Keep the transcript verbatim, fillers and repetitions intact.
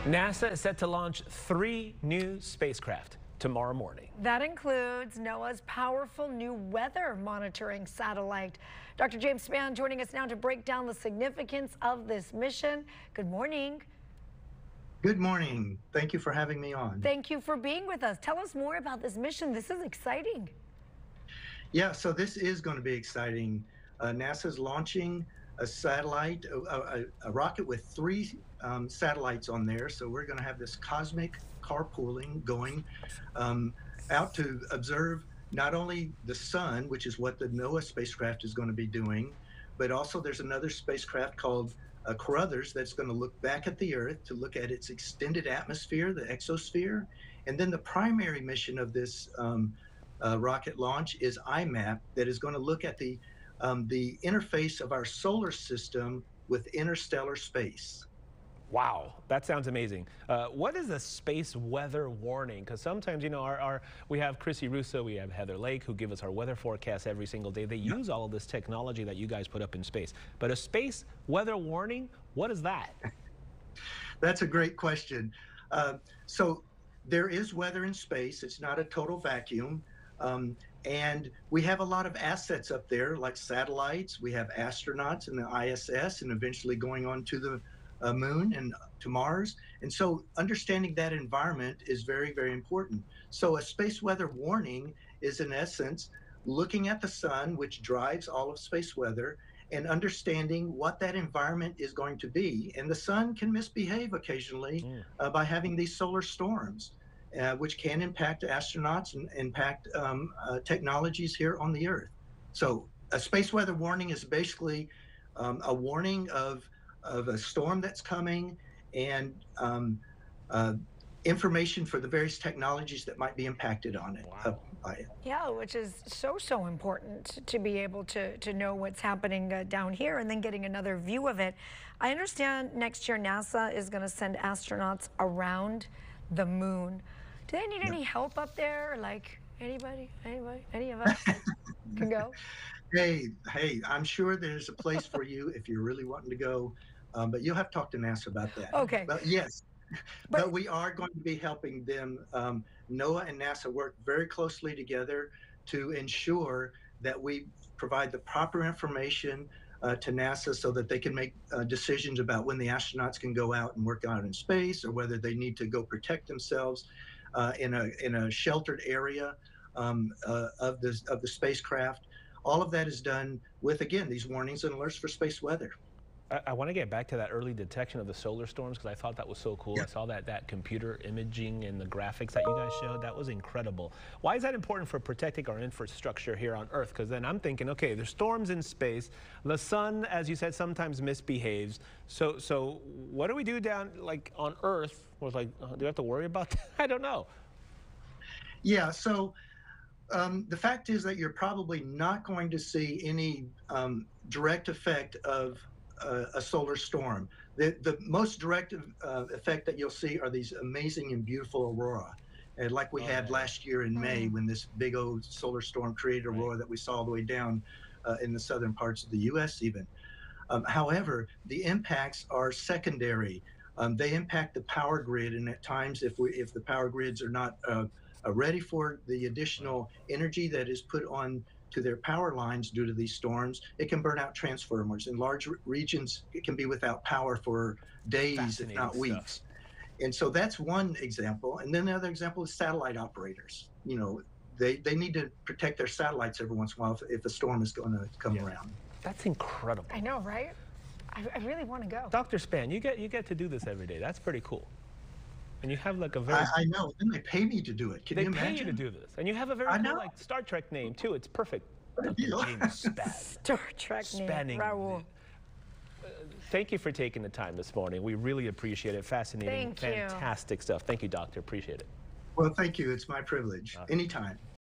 NASA is set to launch three new spacecraft tomorrow morning. That includes NOAA's powerful new weather monitoring satellite. Doctor James Spann joining us now to break down the significance of this mission. Good morning. Good morning. Thank you for having me on. Thank you for being with us. Tell us more about this mission. This is exciting. Yeah, so this is going to be exciting. Uh, NASA's launching a satellite, a, a, a rocket with three um, satellites on there. So we're going to have this cosmic carpooling going um, out to observe not only the sun, which is what the NOAA spacecraft is going to be doing, but also there's another spacecraft called uh, Caruthers that's going to look back at the Earth to look at its extended atmosphere, the exosphere. And then the primary mission of this um, uh, rocket launch is I MAP, that is going to look at the Um, the interface of our solar system with interstellar space. Wow, that sounds amazing. Uh, what is a space weather warning? Because sometimes, you know, our, our we have Chrissy Russo, we have Heather Lake, who give us our weather forecast every single day. They use all of this technology that you guys put up in space. But a space weather warning, what is that? That's a great question. Uh, so there is weather in space. It's not a total vacuum. Um, and we have a lot of assets up there, like satellites. We have astronauts in the I S S and eventually going on to the uh, moon and to Mars. And so understanding that environment is very, very important. So a space weather warning is, in essence, looking at the sun, which drives all of space weather, and understanding what that environment is going to be. And the sun can misbehave occasionally mm. uh, by having these solar storms. Uh, which can impact astronauts and impact um, uh, technologies here on the Earth. So a space weather warning is basically um, a warning of, of a storm that's coming and um, uh, information for the various technologies that might be impacted on it. Wow. Uh, by it. Yeah, which is so, so important to be able to, to know what's happening uh, down here and then getting another view of it. I understand next year NASA is going to send astronauts around the moon. Do they need any help up there? Like anybody, anybody, any of us can go? Hey, hey, I'm sure there's a place for you if you're really wanting to go, um, but you'll have to talk to NASA about that. Okay. But yes, but, but we are going to be helping them. Um, NOAA and NASA work very closely together to ensure that we provide the proper information Uh, to NASA so that they can make uh, decisions about when the astronauts can go out and work out in space, or whether they need to go protect themselves uh, in a in a sheltered area um, uh, of the of the spacecraft. All of that is done with, again, these warnings and alerts for space weather. I, I want to get back to that early detection of the solar storms because I thought that was so cool. Yeah. I saw that that computer imaging and the graphics that you guys showed. That was incredible. Why is that important for protecting our infrastructure here on Earth? Because then I'm thinking, okay, there's storms in space. The sun, as you said, sometimes misbehaves. So, so what do we do down like on Earth? Was like, uh, do we have to worry about that? I don't know. Yeah. So. Um, the fact is that you're probably not going to see any um, direct effect of Uh, a solar storm. The, the most direct uh, effect that you'll see are these amazing and beautiful aurora. And like we oh, had yeah. last year in mm. May when this big old solar storm created aurora right. that we saw all the way down uh, in the southern parts of the U S even. Um, however, the impacts are secondary. Um, they impact the power grid, and at times if, we, if the power grids are not uh, uh, ready for the additional energy that is put on to their power lines due to these storms, it can burn out transformers. In large re regions, it can be without power for days, if not weeks. Stuff. And so that's one example. And then the other example is satellite operators. You know, they, they need to protect their satellites every once in a while if, if a storm is going to come yeah. around. That's incredible. I know, right? I, I really want to go. Doctor Spann, you get, you get to do this every day. That's pretty cool. And you have like a very... I, I know, and they pay me to do it. Can they you imagine? They pay you to do this. And you have a very cool like Star Trek name too. It's perfect. Doctor James Spann. Star Trek Spanning. name, Raul. Uh, thank you for taking the time this morning. We really appreciate it. Fascinating, thank fantastic you. stuff. Thank you, Doctor. Appreciate it. Well, thank you. It's my privilege. Awesome. Anytime.